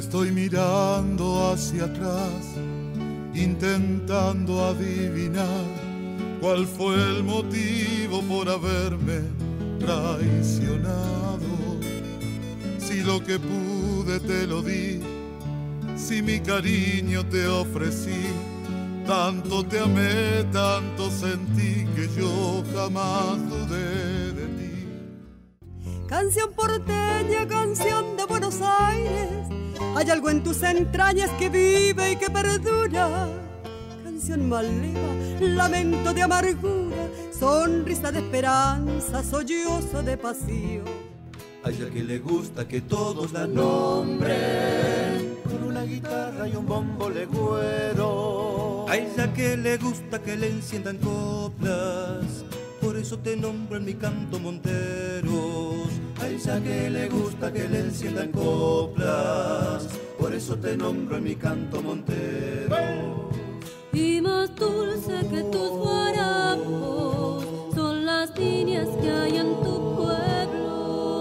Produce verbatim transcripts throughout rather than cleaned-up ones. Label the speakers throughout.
Speaker 1: Estoy mirando hacia atrás, intentando adivinar cuál fue el motivo por haberme traicionado. Si lo que pude te lo di, si mi cariño te ofrecí, tanto te amé, tanto sentí que yo jamás dudé de ti.
Speaker 2: Canción porteña, canción de Buenos Aires, hay algo en tus entrañas que vive y que perdura. Canción maleva, lamento de amargura, sonrisa de esperanza, sollozo de pasión.
Speaker 3: A ella que le gusta que todos la nombren, con una guitarra y un bombo legüero. A ella que le gusta que le enciendan coplas, por eso te nombro en mi canto Monteros. A ella que le gusta que le enciendan coplas, por eso te nombro en mi canto Monteros.
Speaker 4: Y más dulce que tus guarapos son las líneas que hay en tu pueblo.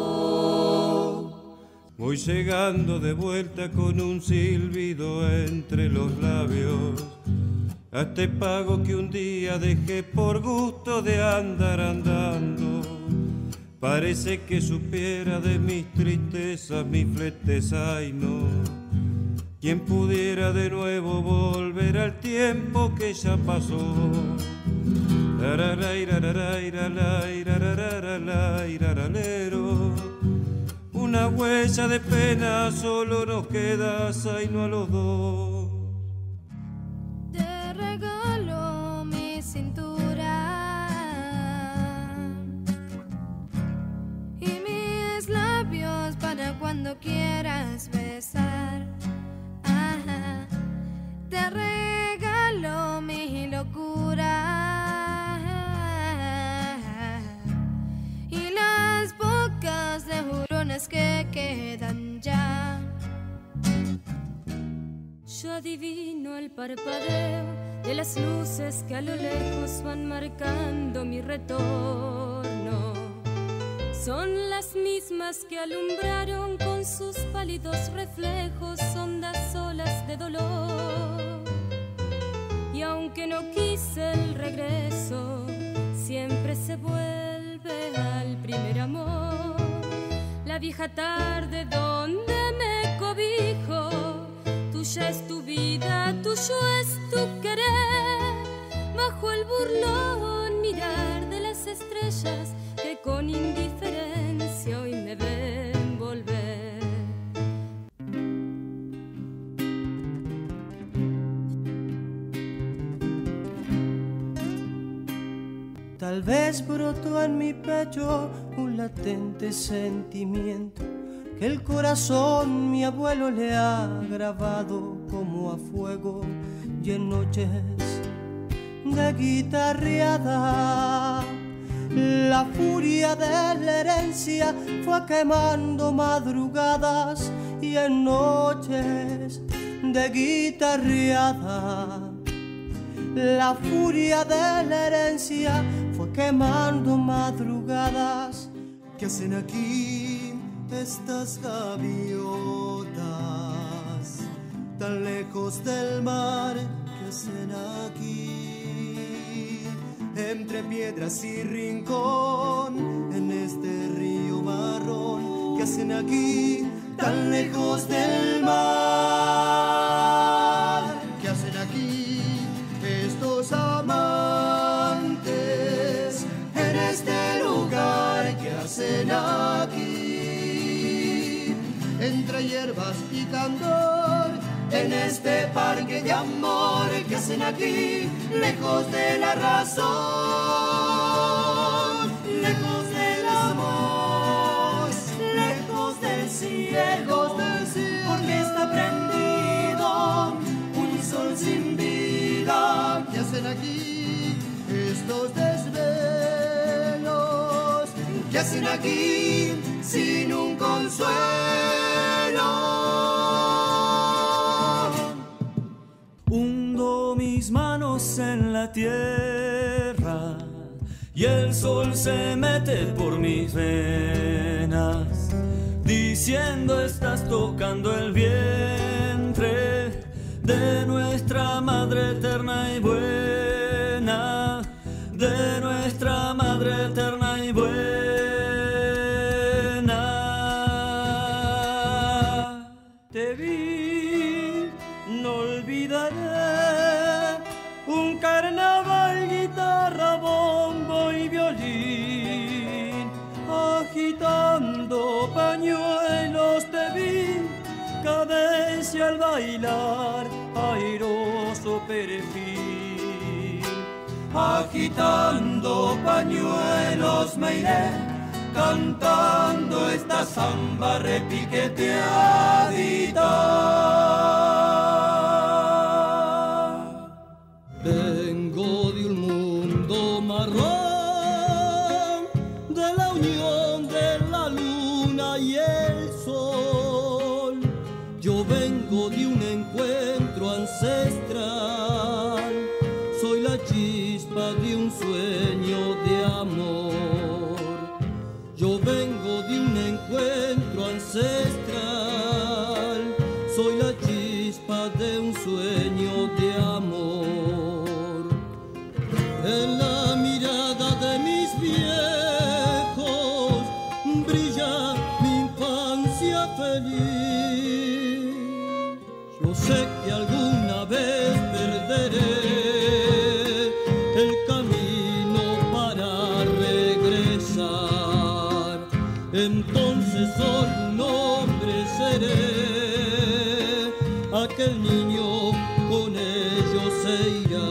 Speaker 5: Voy llegando de vuelta con un silbido entre los labios a este pago que un día dejé por gusto de andar andando. Parece que supiera de mis tristezas, mis fletes, ay no. Quien pudiera de nuevo volver al tiempo que ya pasó. Una huella de pena solo nos queda, ay no a los dos.
Speaker 4: Te regalo mi cintura y mis labios para cuando quieras besar. Ajá. Te regalo mi locura y las bocas de jurones que quedan ya. Yo adivino el parpadeo de las luces que a lo lejos van marcando mi retorno. Son las mismas que alumbraron con sus pálidos reflejos hondas olas de dolor. Y aunque no quise el regreso, siempre se vuelve al primer amor. La vieja tarde donde me cobijo, tuya es tu vida, tuyo es tu querer. Bajo el burlón mirar de las estrellas que con indiferencia hoy me ven volver.
Speaker 6: Tal vez brotó en mi pecho un latente sentimiento que el corazón mi abuelo le ha grabado como a fuego, y en noches de guitarreada la furia de la herencia fue quemando madrugadas, y en noches de guitarreada la furia de la herencia fue quemando madrugadas.
Speaker 3: ¿Qué hacen aquí estas gaviotas tan lejos del mar? ¿Qué hacen aquí entre piedras y rincón en este río marrón? ¿Qué hacen aquí tan lejos del mar? ¿Qué hacen aquí estos amantes en este lugar? ¿Qué hacen aquí entre hierbas y candor en este parque de amor? ¿Qué hacen aquí lejos de la razón, lejos del amor, lejos del cielo, porque está prendido un sol sin vida? ¿Qué hacen aquí estos desvelos? ¿Qué hacen aquí sin un consuelo?
Speaker 7: Hundo mis manos en la tierra y el sol se mete por mis venas. diciendo estás tocando el vientre de nuestra madre eterna y buena, de nuestra madre eterna y buena. Te vi, no olvidaré, un carnaval, guitarra, bombo y violín, agitando pañuelos te vi, cadencia al bailar, airoso perejil. Agitando pañuelos me iré, cantando esta samba repiqueteadita. Vengo de un mundo marrón, de la unión de la luna y el sol. Yo vengo de un encuentro ancestral, soy la chispa de un sueño de amor. Yo vengo de un encuentro ancestral, soy la chispa de un sueño de amor. En la mirada de mis viejos brilla mi infancia feliz. Yo sé que alguna vez perderé el camino para regresar. Entonces solo un hombre seré, aquel niño con ellos se irá.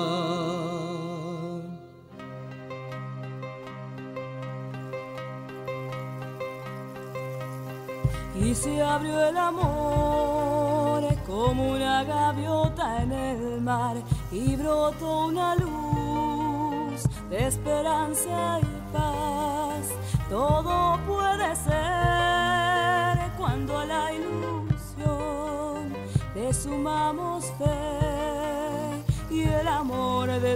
Speaker 7: Y se abrió el amor como una gaviota en el mar, y brotó una luz de esperanza y paz. Todo puede ser cuando a la ilusión le sumamos fe y el amor de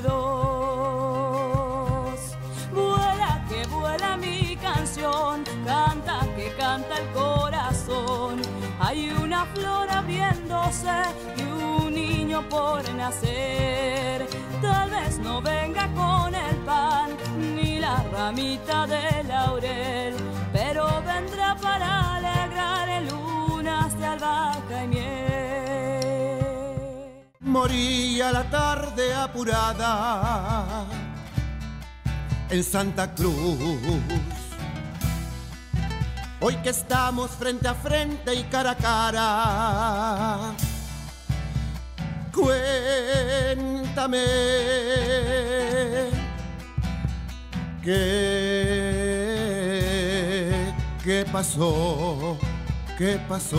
Speaker 7: dos. Vuela que vuela mi canción, canta que canta el corazón. Hay una flor abriéndose y un niño por nacer. Tal vez no venga con el pan ni la ramita de laurel, pero vendrá para alegrar en lunas de albahaca y miel.
Speaker 3: Moría la tarde apurada en Santa Cruz. Hoy que estamos frente a frente y cara a cara, cuéntame qué, qué pasó, qué pasó.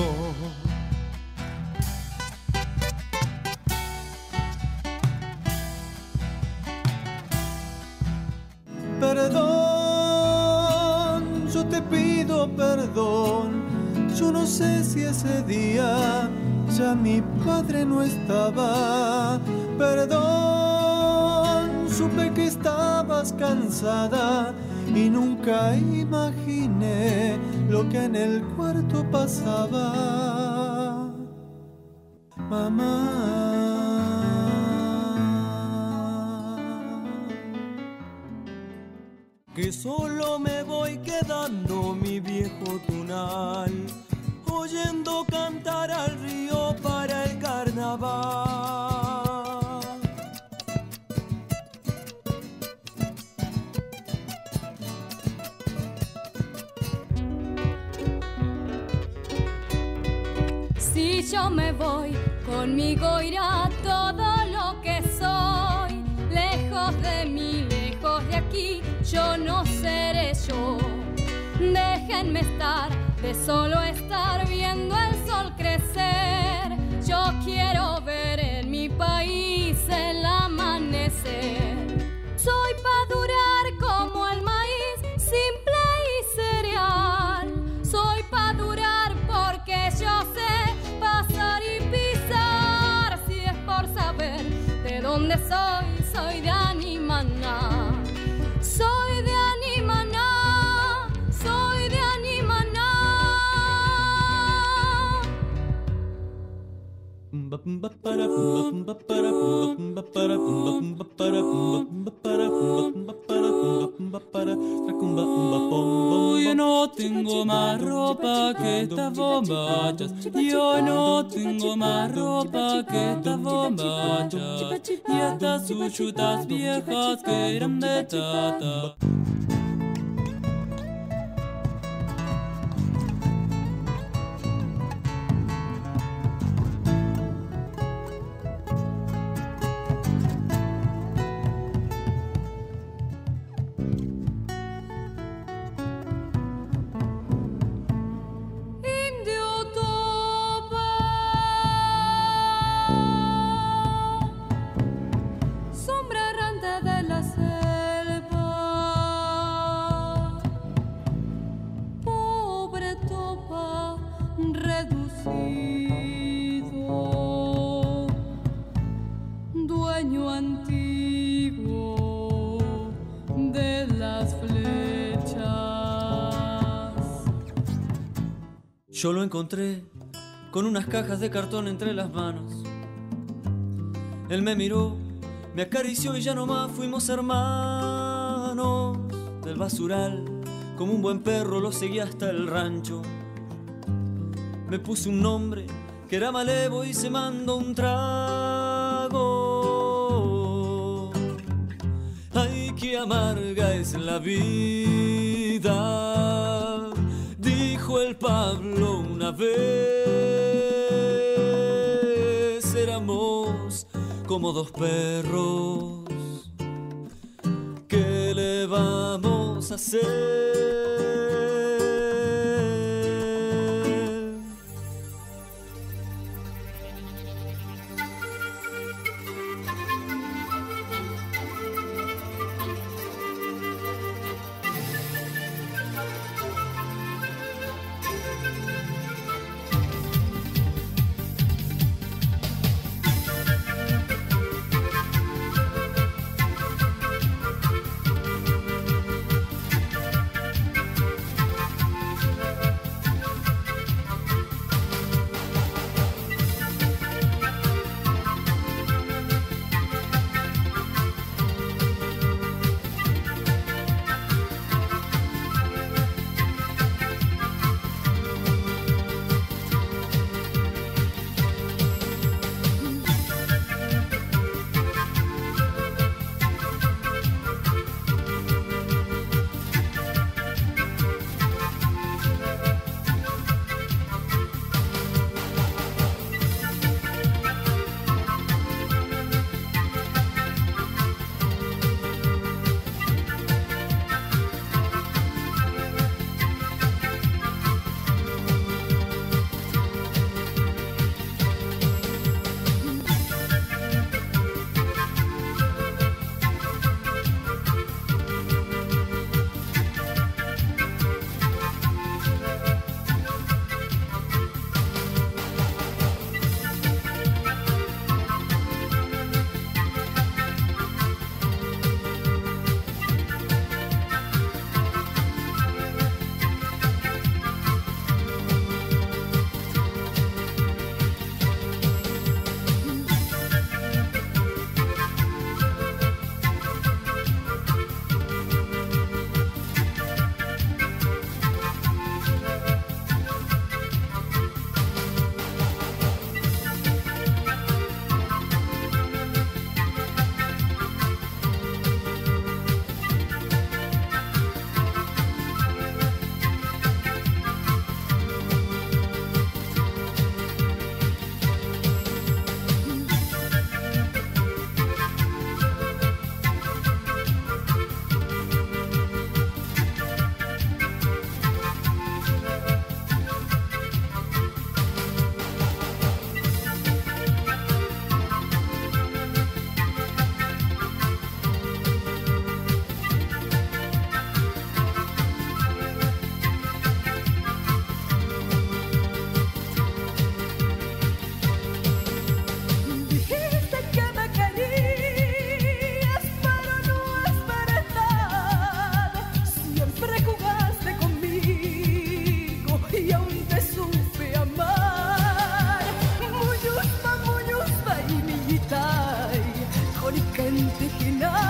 Speaker 6: Perdón, yo te pido perdón. Yo no sé si ese día ya mi padre no estaba. Perdón, supe que estabas cansada y nunca imaginé lo que en el cuarto pasaba. Mamá. Que solo me voy quedando mi viejo tunal, oyendo cantar al río para el carnaval.
Speaker 4: Si yo me voy, conmigo irá todo lo que soy. Lejos de mí, lejos de aquí, yo no seré yo. Déjenme estar, de solo estar viendo el sol crecer. Yo quiero ver en mi país el amanecer. Soy pa' durar como el maíz, simple y cereal. Soy pa' durar porque yo sé pasar y pisar. Si es por saber de dónde soy, soy de Animaná. Soy de Animaná, soy de Animaná.
Speaker 8: Yo no tengo más ropa que estas bombachas. Yo no tengo más ropa que estas bombachas. Y estas suchutas viejas que eran de tata.
Speaker 9: Yo lo encontré con unas cajas de cartón entre las manos. Él me miró, me acarició y ya nomás fuimos hermanos. Del basural, como un buen perro, lo seguí hasta el rancho. Me puse un nombre que era Malevo y se mandó un trago. Ay, qué amarga es la vida, dijo el Pablo una vez. Éramos como dos perros, ¿qué le vamos a hacer?
Speaker 10: antes que nada.